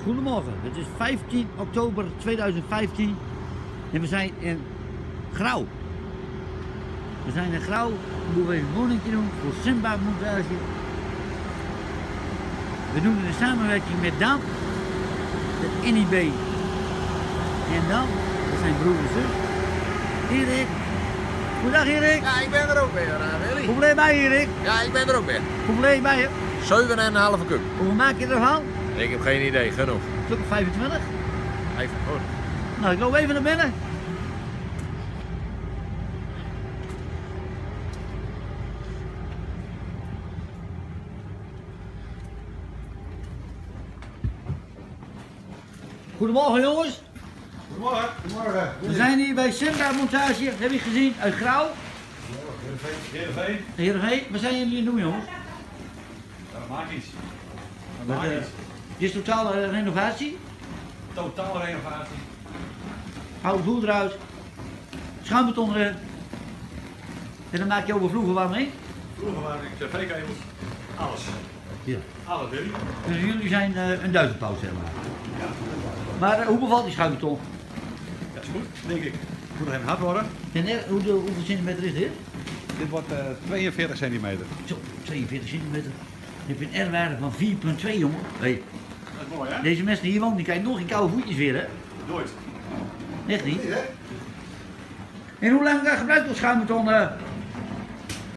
Goedemorgen, het is 15 oktober 2015 en we zijn in Grauw. We zijn in Grauw, moeten we een woningje doen voor Simba montage. We doen het in samenwerking met Dan, de NIB en Dan, dat zijn broer en zus. Erik, goedendag Erik. Ja, ik ben er ook weer, Willy. Hoeveel bij je Erik? Ja, ik ben er ook weer. Hoeveel bij je? 7,5 kub. Hoeveel maak je ervan? Ik heb geen idee, genoeg. Stuk 25? Even goed. Nou, ik loop even naar binnen. Goedemorgen jongens. Goedemorgen. Goedemorgen. We zijn hier bij Simba montage, heb je gezien, uit Grauw. Heerenveen. Heerenveen, wat zijn jullie aan het doen jongens? Dat maakt iets. Dat Dit maakt iets. is totale renovatie. Totale renovatie. Oude voer eruit. Schuimbeton erin. En dan maak je overvloegen wat mee. Vroeger waren ik tv-kabels. Alles. Ja. Alles, Willy. Dus jullie zijn een duizendpoot zeg maar. Ja, Maar hoe bevalt die schuimbeton? dat is goed, denk ik. Moet nog even hard worden. En hoeveel centimeter is dit? Dit wordt 42 centimeter. Zo, 42 centimeter. Dan heb je een R-waarde van 4,2 jongen. Hey, Dat is mooi, hè? deze mensen die hier wonen, die krijgen nog geen koude voetjes weer hè? Nooit. Echt niet? En hoe lang gebruikt dat schuimbeton?